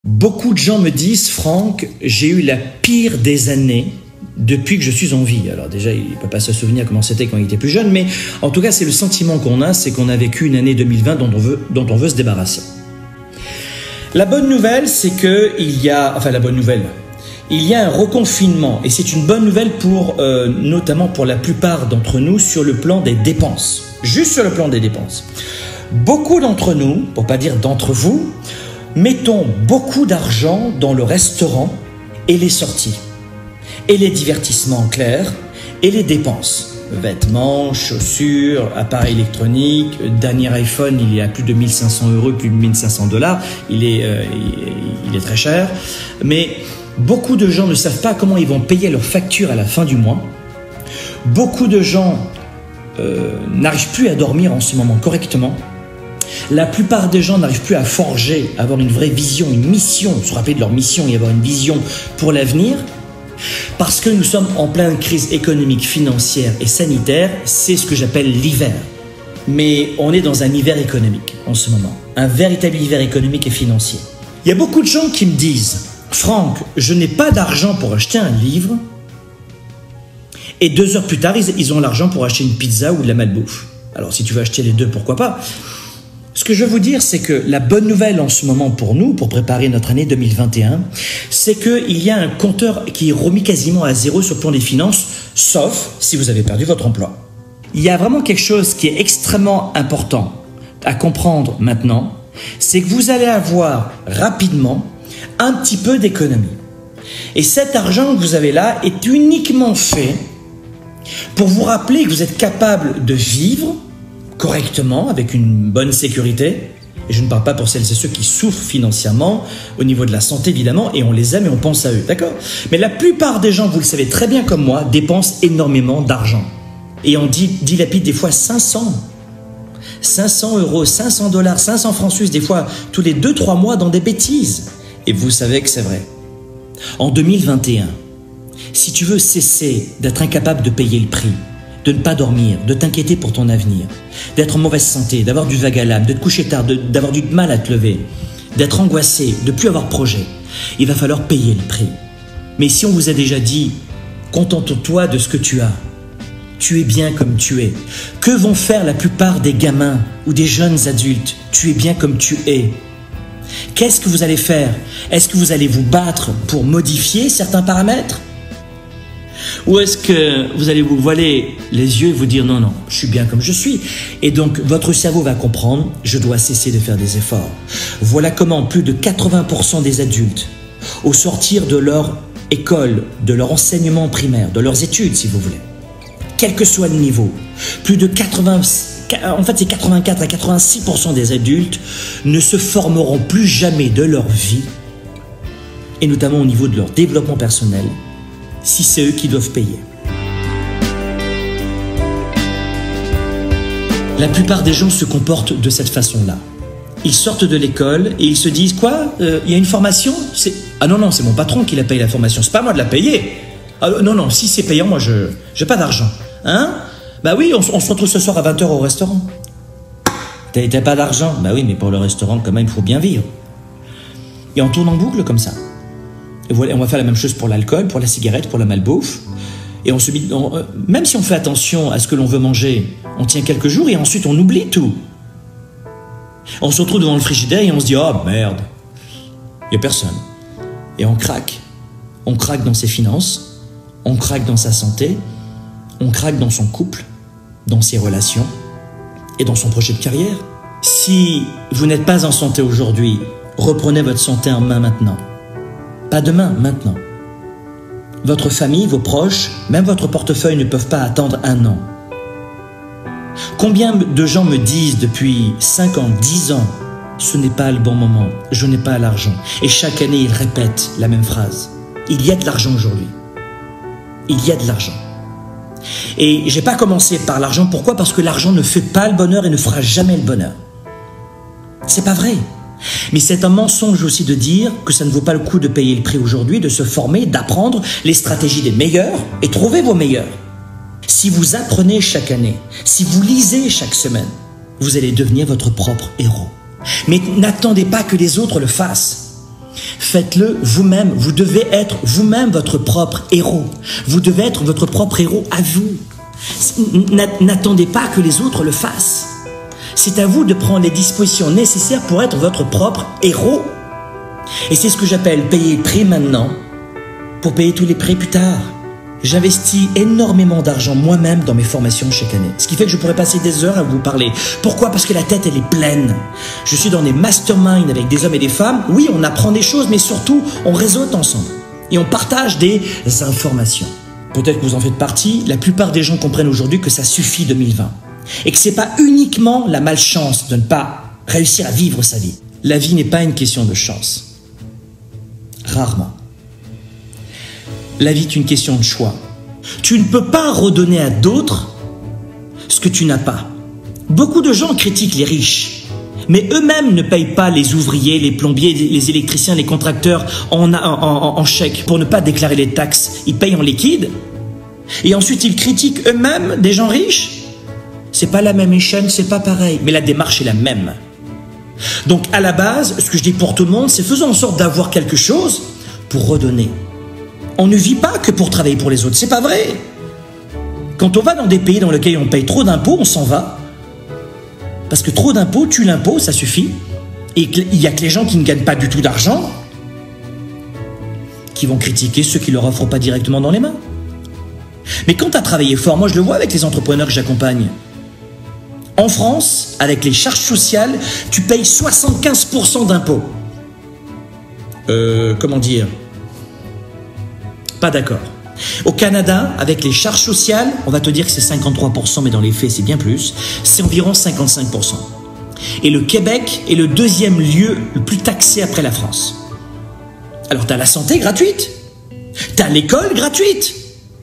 Beaucoup de gens me disent, Franck, j'ai eu la pire des années depuis que je suis en vie. Alors déjà, il ne peut pas se souvenir comment c'était quand il était plus jeune, mais en tout cas, c'est le sentiment qu'on a, c'est qu'on a vécu une année 2020 dont on veut se débarrasser. La bonne nouvelle, c'est qu'il y a... Enfin, la bonne nouvelle, il y a un reconfinement, et c'est une bonne nouvelle pour, notamment pour la plupart d'entre nous, sur le plan des dépenses. Juste sur le plan des dépenses. Beaucoup d'entre nous, pour pas dire d'entre vous, mettons beaucoup d'argent dans le restaurant et les sorties, et les divertissements en clair, et les dépenses. Vêtements, chaussures, appareils électroniques, dernier iPhone, il est à plus de 1500 €, plus de 1500 $, il est très cher. Mais beaucoup de gens ne savent pas comment ils vont payer leurs factures à la fin du mois. Beaucoup de gens n'arrivent plus à dormir en ce moment correctement. La plupart des gens n'arrivent plus à forger, à avoir une vraie vision, une mission, se rappeler de leur mission et avoir une vision pour l'avenir. Parce que nous sommes en pleine crise économique, financière et sanitaire, c'est ce que j'appelle l'hiver. Mais on est dans un hiver économique en ce moment, un véritable hiver économique et financier. Il y a beaucoup de gens qui me disent « Franck, je n'ai pas d'argent pour acheter un livre » et 2 heures plus tard, ils ont l'argent pour acheter une pizza ou de la malbouffe. Alors si tu veux acheter les deux, pourquoi pas? Ce que je veux vous dire, c'est que la bonne nouvelle en ce moment pour nous, pour préparer notre année 2021, c'est qu'il y a un compteur qui est remis quasiment à zéro sur le plan des finances, sauf si vous avez perdu votre emploi. Il y a vraiment quelque chose qui est extrêmement important à comprendre maintenant, c'est que vous allez avoir rapidement un petit peu d'économie. Et cet argent que vous avez là est uniquement fait pour vous rappeler que vous êtes capable de vivre correctement, avec une bonne sécurité. Et je ne parle pas pour celles et ceux qui souffrent financièrement, au niveau de la santé évidemment, et on les aime et on pense à eux, d'accord? Mais la plupart des gens, vous le savez très bien comme moi, dépensent énormément d'argent. Et on dilapide des fois 500 €, 500 $, 500 francs suisses, des fois tous les 2-3 mois dans des bêtises. Et vous savez que c'est vrai. En 2021, si tu veux cesser d'être incapable de payer le prix, de ne pas dormir, de t'inquiéter pour ton avenir, d'être en mauvaise santé, d'avoir du vague à l'âme, de te coucher tard, d'avoir du mal à te lever, d'être angoissé, de ne plus avoir de projet, il va falloir payer le prix. Mais si on vous a déjà dit, contente-toi de ce que tu as, tu es bien comme tu es, que vont faire la plupart des gamins ou des jeunes adultes? Tu es bien comme tu es. Qu'est-ce que vous allez faire? Est-ce que vous allez vous battre pour modifier certains paramètres? Ou est-ce que vous allez vous voiler les yeux et vous dire non, non, je suis bien comme je suis? Et donc votre cerveau va comprendre, je dois cesser de faire des efforts. Voilà comment plus de 80% des adultes, au sortir de leur école, de leur enseignement primaire, de leurs études si vous voulez, quel que soit le niveau, plus de 84 à 86% des adultes ne se formeront plus jamais de leur vie, et notamment au niveau de leur développement personnel, si c'est eux qui doivent payer. La plupart des gens se comportent de cette façon-là. Ils sortent de l'école et ils se disent « Quoi, y a une formation ?» Ah non, non, c'est mon patron qui la paye la formation, c'est pas moi de la payer. Ah, non, non, si c'est payant, moi j'ai pas d'argent. Hein? Bah oui, on se retrouve ce soir à 20 h au restaurant. T'as pas d'argent? Bah oui, mais pour le restaurant, quand même, il faut bien vivre. Et on tourne en boucle comme ça. Et voilà, on va faire la même chose pour l'alcool, pour la cigarette, pour la malbouffe. Et même si on fait attention à ce que l'on veut manger, on tient quelques jours et ensuite on oublie tout. On se retrouve devant le frigidaire et on se dit « Oh merde, il n'y a personne. » Et on craque. On craque dans ses finances, on craque dans sa santé, on craque dans son couple, dans ses relations et dans son projet de carrière. Si vous n'êtes pas en santé aujourd'hui, reprenez votre santé en main maintenant. Pas demain, maintenant. Votre famille, vos proches, même votre portefeuille ne peuvent pas attendre 1 an. Combien de gens me disent depuis 5 ans, 10 ans, ce n'est pas le bon moment, je n'ai pas l'argent. Et chaque année, ils répètent la même phrase. Il y a de l'argent aujourd'hui. Il y a de l'argent. Et j'ai pas commencé par l'argent. Pourquoi? Parce que l'argent ne fait pas le bonheur et ne fera jamais le bonheur. C'est pas vrai. Mais c'est un mensonge aussi de dire que ça ne vaut pas le coup de payer le prix aujourd'hui, de se former, d'apprendre les stratégies des meilleurs et trouver vos meilleurs. Si vous apprenez chaque année, si vous lisez chaque semaine, vous allez devenir votre propre héros. Mais n'attendez pas que les autres le fassent. Faites-le vous-même. Vous devez être vous-même votre propre héros. Vous devez être votre propre héros à vous. N'attendez pas que les autres le fassent. C'est à vous de prendre les dispositions nécessaires pour être votre propre héros. Et c'est ce que j'appelle payer le prix maintenant pour payer tous les prix plus tard. J'investis énormément d'argent moi-même dans mes formations chaque année. Ce qui fait que je pourrais passer des heures à vous parler. Pourquoi? Parce que la tête, elle est pleine. Je suis dans des masterminds avec des hommes et des femmes. Oui, on apprend des choses, mais surtout, on réseaute ensemble. Et on partage des informations. Peut-être que vous en faites partie. La plupart des gens comprennent aujourd'hui que ça suffit 2020. Et que c'est pas uniquement la malchance de ne pas réussir à vivre sa vie. La vie n'est pas une question de chance. Rarement. La vie est une question de choix. Tu ne peux pas redonner à d'autres ce que tu n'as pas. Beaucoup de gens critiquent les riches, mais eux-mêmes ne payent pas les ouvriers, les plombiers, les électriciens, les contracteurs en chèque pour ne pas déclarer les taxes. Ils payent en liquide. Et ensuite, ils critiquent eux-mêmes des gens riches. C'est pas la même échelle, c'est pas pareil, mais la démarche est la même. Donc, à la base, ce que je dis pour tout le monde, c'est faisons en sorte d'avoir quelque chose pour redonner. On ne vit pas que pour travailler pour les autres, c'est pas vrai. Quand on va dans des pays dans lesquels on paye trop d'impôts, on s'en va. Parce que trop d'impôts tue l'impôt, ça suffit. Et il n'y a que les gens qui ne gagnent pas du tout d'argent qui vont critiquer ceux qui ne leur offrent pas directement dans les mains. Mais quand tu as travaillé fort, moi je le vois avec les entrepreneurs que j'accompagne. En France, avec les charges sociales, tu payes 75% d'impôts. Comment dire ? Pas d'accord. Au Canada, avec les charges sociales, on va te dire que c'est 53%, mais dans les faits, c'est bien plus. C'est environ 55%. Et le Québec est le deuxième lieu le plus taxé après la France. Alors, tu as la santé gratuite. Tu as l'école gratuite.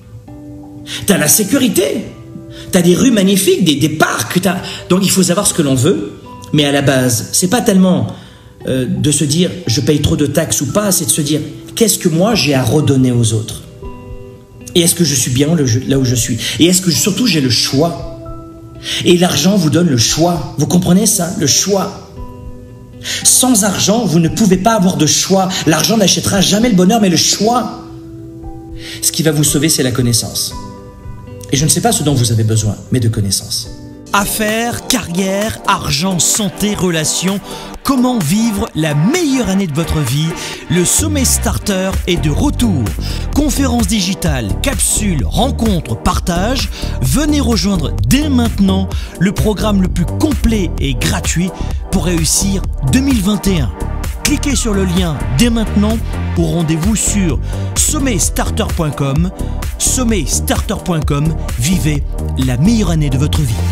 Tu as la sécurité. Tu as des rues magnifiques, des parcs. Donc, il faut savoir ce que l'on veut. Mais à la base, c'est pas tellement de se dire « je paye trop de taxes ou pas », c'est de se dire « qu'est-ce que moi j'ai à redonner aux autres ?» Et est-ce que je suis bien là où je suis? Et est-ce que surtout j'ai le choix? Et l'argent vous donne le choix. Vous comprenez ça? Le choix. Sans argent, vous ne pouvez pas avoir de choix. L'argent n'achètera jamais le bonheur, mais le choix. Ce qui va vous sauver, c'est la connaissance. Et je ne sais pas ce dont vous avez besoin, mais de connaissances. Affaires, carrière, argent, santé, relations, comment vivre la meilleure année de votre vie? Le Sommet Starter est de retour. Conférences digitales, capsules, rencontres, partages. Venez rejoindre dès maintenant le programme le plus complet et gratuit pour réussir 2021. Cliquez sur le lien dès maintenant ou rendez-vous sur sommetstarter.com. Sommetstarter.com. Vivez la meilleure année de votre vie.